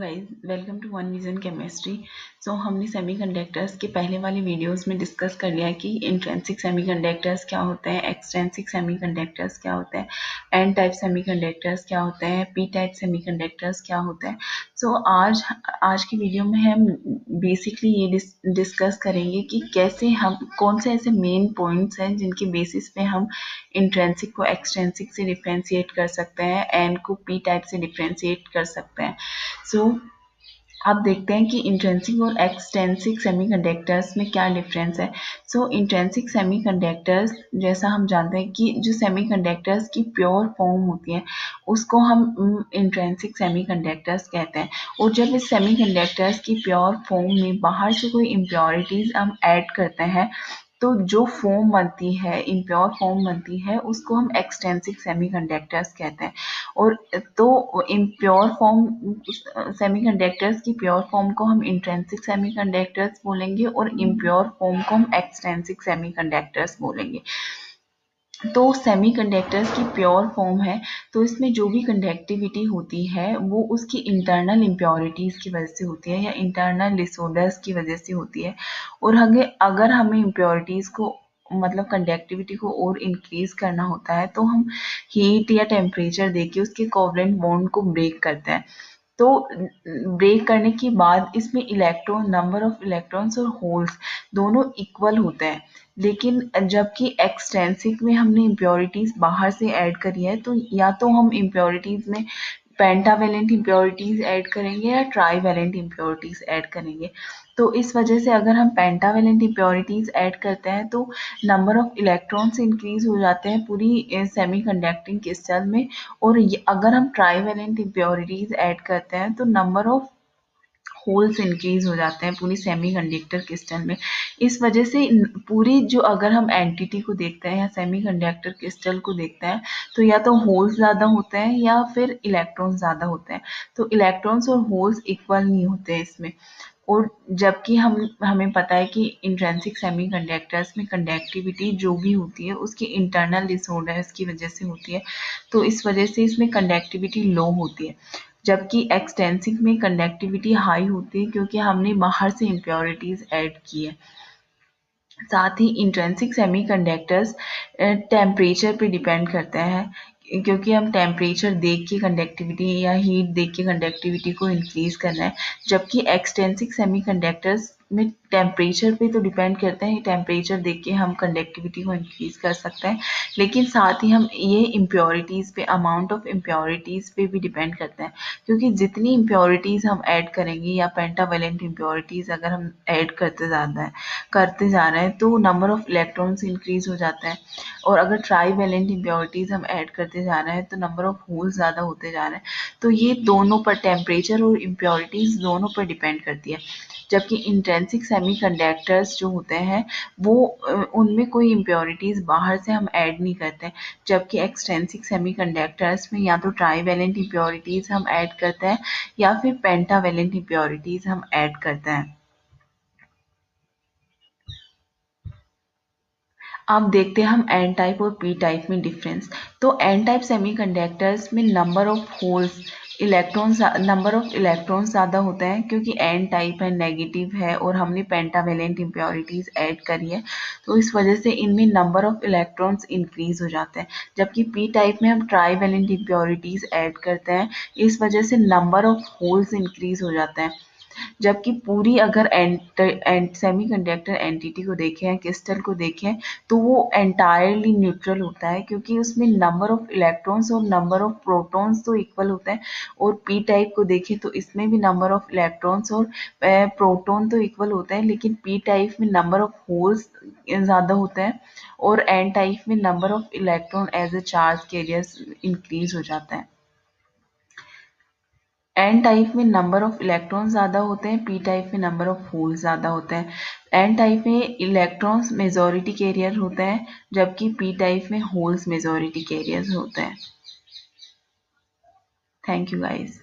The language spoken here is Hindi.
Guys, welcome to one vision chemistry. So हमने सेमीकंडक्टर्स के पहले वाले वीडियोस में डिस्कस कर लिया कि इंट्रिंसिक सेमीकंडक्टर्स क्या होते हैं, एक्सट्रिंसिक सेमीकंडक्टर्स क्या होते हैं, एन टाइप सेमीकंडक्टर्स क्या होते हैं, पी टाइप सेमीकंडक्टर्स क्या होते हैं। सो आज की वीडियो में हम बेसिकली ये डिस्कस करेंगे कि कैसे हम कौन से ऐसे मेन पॉइंट्स हैं जिनके बेसिस पे हम इंट्रिंसिक को एक्सट्रिंसिक से डिफ्रेंशिएट कर सकते हैं, एन को पी टाइप से डिफ्रेंशिएट कर सकते हैं। सो अब देखते हैं कि इंट्रिंसिक और एक्सट्रिंसिक सेमीकंडक्टर्स में क्या डिफरेंस है। सो इंट्रिंसिक सेमीकंडक्टर्स, जैसा हम जानते हैं कि जो सेमीकंडक्टर्स की प्योर फॉर्म होती है उसको हम इंट्रिंसिक सेमीकंडक्टर्स कहते हैं। और जब इस सेमीकंडक्टर्स की प्योर फॉर्म में बाहर से कोई इम्प्योरिटीज हम ऐड करते हैं तो जो फॉर्म बनती है, इम्प्योर फॉर्म बनती है, उसको हम एक्सट्रिंसिक सेमीकंडक्टर्स कहते हैं। और तो इम्प्योर फॉर्म सेमीकंडक्टर्स की प्योर फॉर्म को हम इंट्रिंसिक सेमीकंडक्टर्स बोलेंगे और इम्प्योर फॉर्म को हम एक्सट्रिंसिक सेमीकंडक्टर्स बोलेंगे। तो सेमीकंडक्टर्स की प्योर फॉर्म है तो इसमें जो भी कंडक्टिविटी होती है वो उसकी इंटरनल इम्प्योरिटीज़ की वजह से होती है या इंटरनल डिसऑर्डर्स की वजह से होती है। और अगर हमें इम्प्योरिटीज़ को मतलब कंडक्टिविटी को और इंक्रीज करना होता है तो हम हीट या टेम्परेचर देके उसके कोवलेंट बॉन्ड को ब्रेक करते हैं। तो ब्रेक करने के बाद इसमें इलेक्ट्रॉन, नंबर ऑफ इलेक्ट्रॉन्स और होल्स दोनों इक्वल होते हैं। लेकिन जबकि एक्सट्रिंसिक में हमने इम्प्योरिटीज बाहर से ऐड करी है तो या तो हम इम्प्योरिटीज में पेंटावेलेंट इम्प्योरिटीज ऐड करेंगे या ट्राईवेलेंट इम्प्योरिटीज ऐड करेंगे। तो इस वजह से अगर हम पेंटावेलेंट इम्प्योरिटीज ऐड करते हैं तो नंबर ऑफ इलेक्ट्रॉन्स इंक्रीज हो जाते हैं पूरी सेमीकंडक्टिंग क्रिस्टल में। और अगर हम ट्राईवेलेंट इम्प्योरिटीज ऐड करते हैं तो नंबर ऑफ होल्स इंक्रीज हो जाते हैं पूरी सेमीकंडक्टर क्रिस्टल में। इस वजह से पूरी जो अगर हम एंटिटी को देखते हैं या सेमीकंडक्टर क्रिस्टल को देखते हैं तो या तो होल्स ज़्यादा होते हैं या फिर इलेक्ट्रॉन्स ज़्यादा होते हैं। तो इलेक्ट्रॉन्स और होल्स इक्वल नहीं होते हैं इसमें। और जबकि हमें पता है कि इंट्रिंसिक सेमीकंडक्टर्स में कंडक्टिविटी जो भी होती है उसकी इंटरनल डिसऑर्डर्स की वजह से होती है। तो इस वजह से इसमें कंडक्टिविटी लो होती है। जबकि एक्सटेंसिक में कंडक्टिविटी हाई होती है क्योंकि हमने बाहर से इम्प्योरिटीज ऐड की है। साथ ही इंट्रिंसिक सेमीकंडक्टर्स टेम्परेचर पे डिपेंड करते हैं क्योंकि हम टेम्परेचर देख के कंडक्टिविटी या हीट देख के कंडक्टिविटी को इंक्रीज करना है। जबकि एक्सटेंसिक सेमीकंडक्टर्स में टेम्परेचर पे तो डिपेंड करते हैं, टेम्परेचर देख के हम कंडक्टिविटी को इंक्रीज कर सकते हैं। लेकिन साथ ही हम ये इम्प्योरिटीज़ पे, अमाउंट ऑफ इम्प्योरिटीज़ पे भी डिपेंड करते हैं क्योंकि जितनी इम्प्योरिटीज़ हम ऐड करेंगे या पेंटावेलेंट इम्प्योरिटीज़ अगर हम ऐड करते जा रहे हैं तो नंबर ऑफ इलेक्ट्रॉन्स इंक्रीज हो जाते हैं। और अगर ट्राईवेलेंट इम्प्योरिटीज हम ऐड करते जा रहे हैं तो नंबर ऑफ होल्स ज़्यादा होते जा रहे हैं। तो ये दोनों पर, टेम्परेचर और इम्प्योरिटीज दोनों पर डिपेंड करती है। जबकि इंट्रिंसिक सेमीकंडक्टर्स जो होते हैं वो उनमें कोई इम्प्योरिटीज बाहर से हम ऐड नहीं करते हैं। जबकि एक्सट्रिंसिक सेमीकंडक्टर्स में या तो ट्राईवेलेंट इम्प्योरिटीज हम ऐड करते हैं या फिर पेंटावेलेंट इम्प्योरिटीज हम ऐड करते हैं। अब देखते हैं हम एन टाइप और पी टाइप में डिफरेंस। तो एन टाइप सेमीकंडक्टर्स में number of holes, number of electrons ज़्यादा होते हैं क्योंकि एन टाइप है, नेगेटिव है और हमने पेंटावेलेंट इम्प्योरिटीज ऐड करी है तो इस वजह से इनमें नंबर ऑफ इलेक्ट्रॉन्स इंक्रीज हो जाते हैं। जबकि पी टाइप में हम ट्राईवेलेंट इम्प्योरिटीज ऐड करते हैं, इस वजह से नंबर ऑफ होल्स इंक्रीज हो जाते हैं। जबकि पूरी अगर सेमीकंडक्टर एंटिटी को देखें, क्रिस्टल को देखें तो वो एंटायरली न्यूट्रल होता है क्योंकि उसमें नंबर ऑफ इलेक्ट्रॉन्स और नंबर ऑफ प्रोटॉन्स तो इक्वल होते हैं। और पी टाइप को देखें तो इसमें भी नंबर ऑफ इलेक्ट्रॉन्स और प्रोटॉन तो इक्वल होते हैं लेकिन पी टाइप में नंबर ऑफ होल्स ज़्यादा होते हैं और एन टाइप में number of electron as a charge carriers increase हो जाता है। एन टाइप में नंबर ऑफ इलेक्ट्रॉन ज़्यादा होते हैं, पी टाइप में नंबर ऑफ होल्स ज़्यादा होते हैं। एन टाइप में इलेक्ट्रॉन्स मेजॉरिटी कैरियर होते हैं जबकि पी टाइप में होल्स मेजॉरिटी कैरियर्स होते हैं। Thank you guys.